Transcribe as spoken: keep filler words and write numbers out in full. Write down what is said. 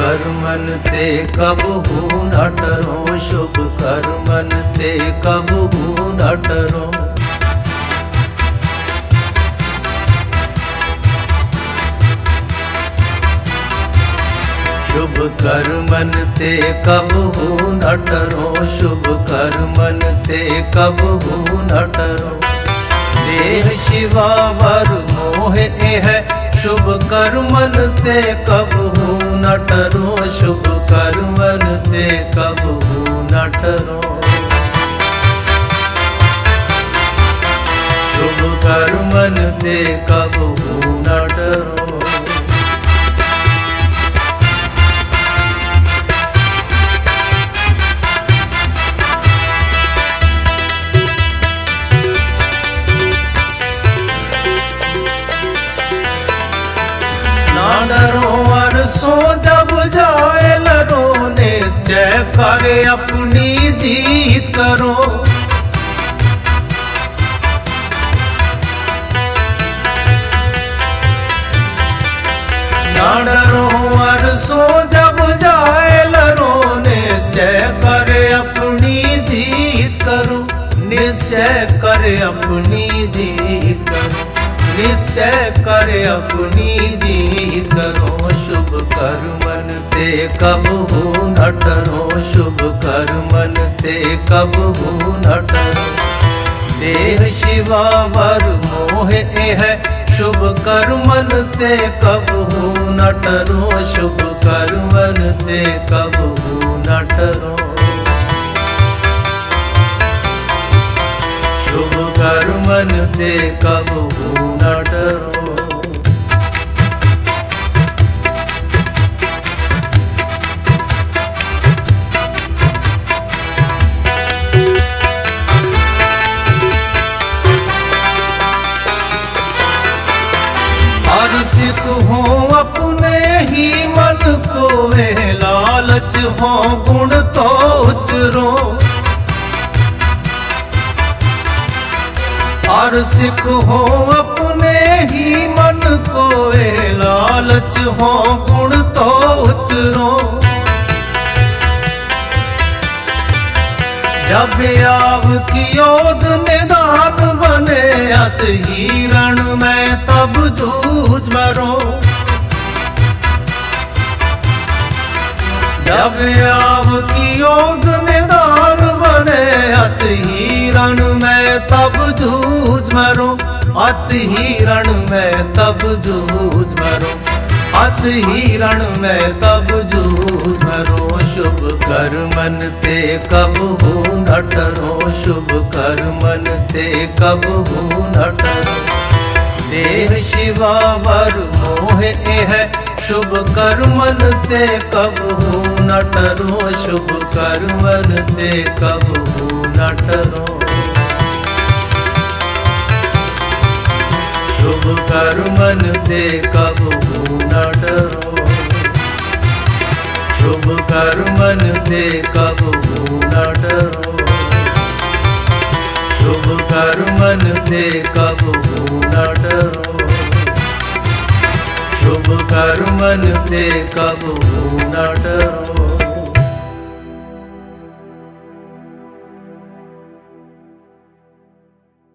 Karman ते कबहू न डरो, शुभ कर्मन ते कबहू न डरो। शुभ कर्मन ते कबहू न डरो, शुभ कर्मन ते कबहू न डरो। देह शिवा वर मोह है, शुभ कर्मन ते कबहू न डरो, शुभ कर्मन ते कबहू न डरो। शुभ कर्मन ते कबहू न डरो। डरो अरसो जब जाए लरो, निश्चय कर अपनी जीत करो। ना डरो अरसो जब जाए लरो, निश्चय कर अपनी जीत करो। निश्चय कर अपनी जीत करो, निश्चय कर अपनी जीत करो। शुभ कर्मन ते कबहू न डरो, शुभ कर्मन ते कबहू न डरो। देह शिवा वर मोह है, शुभ कर्मन ते कबहू न डरो, शुभ कर्मन ते कबहू न डरो। शुभ कर्मन ते कबहू न डरो। आरसिक हो अपने ही मन को, लालच हो गुण तो उचरो। आरसिक हो अपने ही मन को, लालच हो गुण तो उचरो। जब आव की ओद निदान बने, अत ही रण में तब जूझ मरो। जब आव की ओद निदान बने, अत ही रण में तब जूझ मरो। अत ही रण में तब जूझ मरो, अत ही रण में तब जूझ मरो। शुभ कर्मन ते कबहू न डरो, शुभ कर्मन ते कबहू न डरो। देह शिवा वर मोह है, शुभ कर्मन ते कबहू न डरो, शुभ कर्मन ते कबहू न डरो। शुभ कर्मन ते कबहू न डरो, शुभ कर्मन ते कबहू न डरो। शुभ कर्मन ते कबहू न डरो, शुभ कर्मन ते कबहू न डरो।